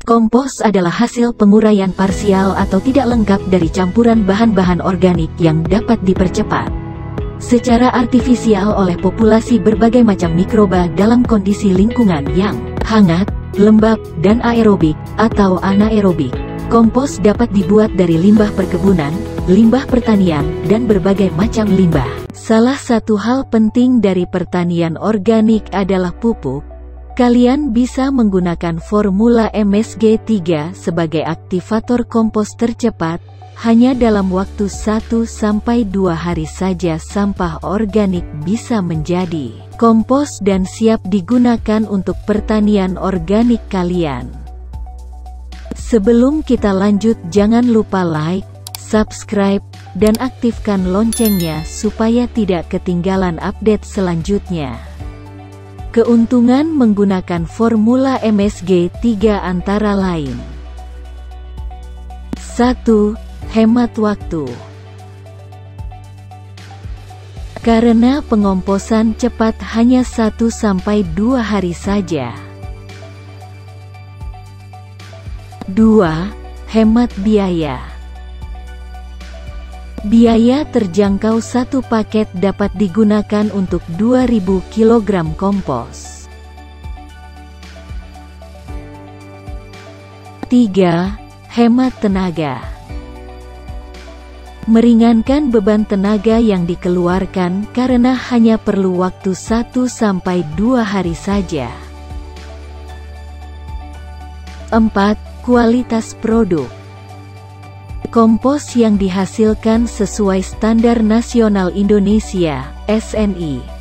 Kompos adalah hasil penguraian parsial atau tidak lengkap dari campuran bahan-bahan organik yang dapat dipercepat secara artifisial oleh populasi berbagai macam mikroba dalam kondisi lingkungan yang hangat, lembab, dan aerobik atau anaerobik. Kompos dapat dibuat dari limbah perkebunan, limbah pertanian, dan berbagai macam limbah. Salah satu hal penting dari pertanian organik adalah pupuk. Kalian bisa menggunakan formula MSG3 sebagai aktivator kompos tercepat. Hanya dalam waktu 1-2 hari saja sampah organik bisa menjadi kompos dan siap digunakan untuk pertanian organik kalian. Sebelum kita lanjut, jangan lupa like, subscribe, dan aktifkan loncengnya supaya tidak ketinggalan update selanjutnya. Keuntungan menggunakan formula MSG3 antara lain: 1. Hemat waktu. Karena pengomposan cepat hanya 1-2 hari saja. 2. Hemat biaya. Biaya terjangkau, satu paket dapat digunakan untuk 2000 kg kompos. 3. Hemat tenaga. Meringankan beban tenaga yang dikeluarkan karena hanya perlu waktu 1-2 hari saja. 4. Kualitas produk. Kompos yang dihasilkan sesuai Standar Nasional Indonesia (SNI).